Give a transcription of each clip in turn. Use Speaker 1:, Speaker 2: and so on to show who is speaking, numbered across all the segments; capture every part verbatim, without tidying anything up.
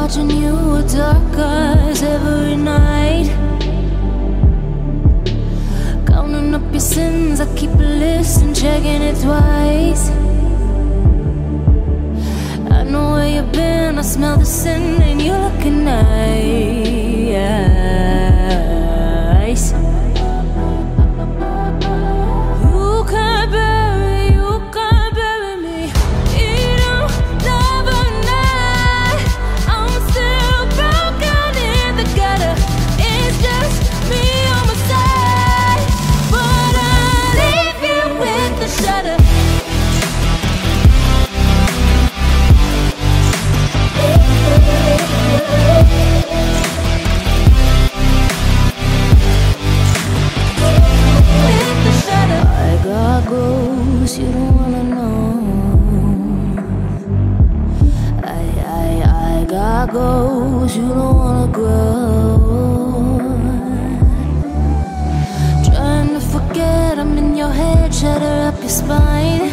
Speaker 1: watching you with dark eyes every night. Counting up your sins, I keep a list and checking it twice. I know where you've been, I smell the sin and you're looking nice. You can't bury, you can't bury me. You don't never know. I'm still broken in the gutter. It's just me on my side, but I leave you with the shudder. I got ghosts you don't wanna know. I, I, I got ghosts you don't wanna grow. Trying to forget I'm in your head, shatter up your spine.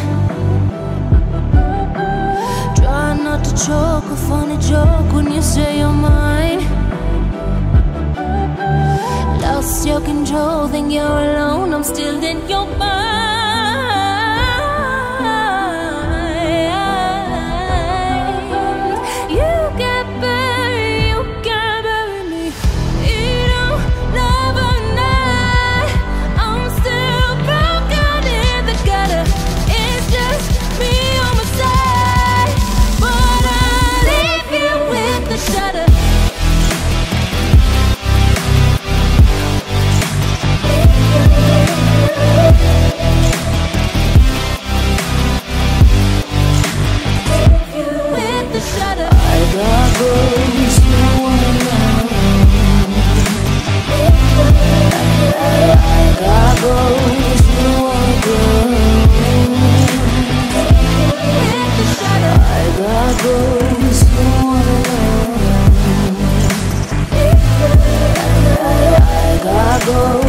Speaker 1: Try not to choke, a funny joke when you say you're mine. Lost your control, think you're alone, I'm still in your mind. You can't bury, you can't bury me. You don't never know. I'm still broken in the gutter. It's just me on my side, but I leave you with the shudder. Go.